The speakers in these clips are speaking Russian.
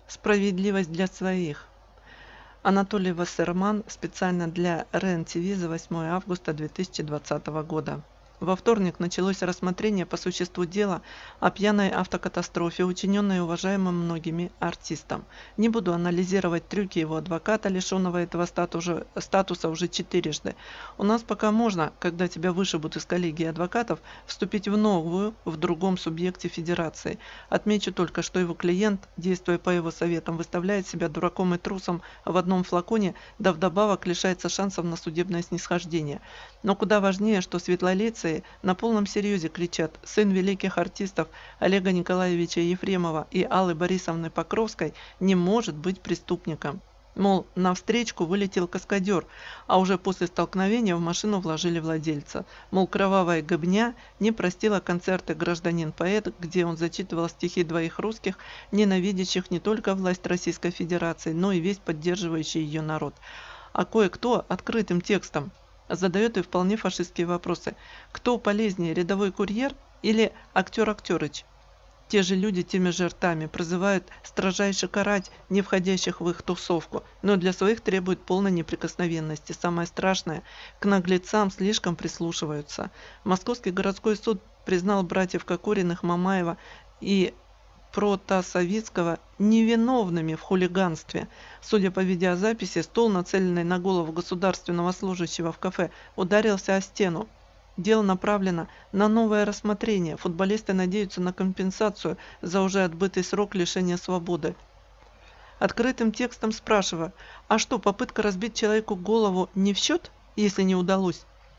Справедливость для своих. Анатолий Вассерман специально для РЕН-ТВ за 8 августа 2020 года. Во вторник началось рассмотрение по существу дела о пьяной автокатастрофе, учиненной уважаемым многими артистом. Не буду анализировать трюки его адвоката, лишенного этого статуса уже 4-жды. У нас пока можно, когда тебя вышибут из коллегии адвокатов, вступить в новую, в другом субъекте федерации. Отмечу только, что его клиент, действуя по его советам, выставляет себя дураком и трусом в одном флаконе, да вдобавок лишается шансов на судебное снисхождение. Но куда важнее, что светлолицые на полном серьезе кричат: сын великих артистов Олега Николаевича Ефремова и Аллы Борисовны Покровской не может быть преступником. Мол, на встречку вылетел каскадер, а уже после столкновения в машину вложили владельца. Мол, кровавая гобня не простила концерты «Гражданин-поэт», где он зачитывал стихи двоих русских, ненавидящих не только власть Российской Федерации, но и весь поддерживающий ее народ. А кое-кто открытым текстом задает и вполне фашистские вопросы. Кто полезнее, рядовой курьер или актер Актерыч? Те же люди теми же ртами призывают строжайше карать не входящих в их тусовку, но для своих требуют полной неприкосновенности. Самое страшное, к наглецам слишком прислушиваются. Московский городской суд признал братьев Кокориных, Мамаева и Протасовицкого невиновными в хулиганстве. Судя по видеозаписи, стол, нацеленный на голову государственного служащего в кафе, ударился о стену. Дело направлено на новое рассмотрение. Футболисты надеются на компенсацию за уже отбытый срок лишения свободы. Открытым текстом спрашиваю: а что, попытка разбить человеку голову не в счет, если не удалось?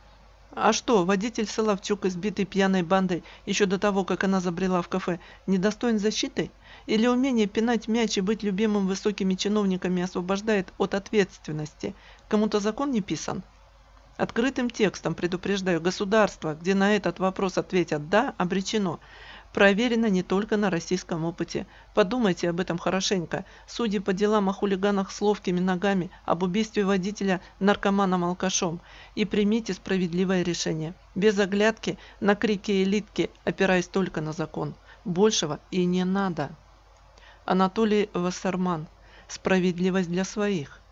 А что, водитель Соловчук, избитый пьяной бандой еще до того, как она забрела в кафе, недостоин защиты? Или умение пинать мяч и быть любимым высокими чиновниками освобождает от ответственности? Кому-то закон не писан? Открытым текстом предупреждаю: государство, где на этот вопрос ответят «да», обречено. Проверено не только на российском опыте. Подумайте об этом хорошенько. Судьи по делам о хулиганах с ловкими ногами, об убийстве водителя наркоманом-алкашом. И примите справедливое решение. Без оглядки на крики элитки, опираясь только на закон. Большего и не надо. Анатолий Вассерман. Справедливость для своих.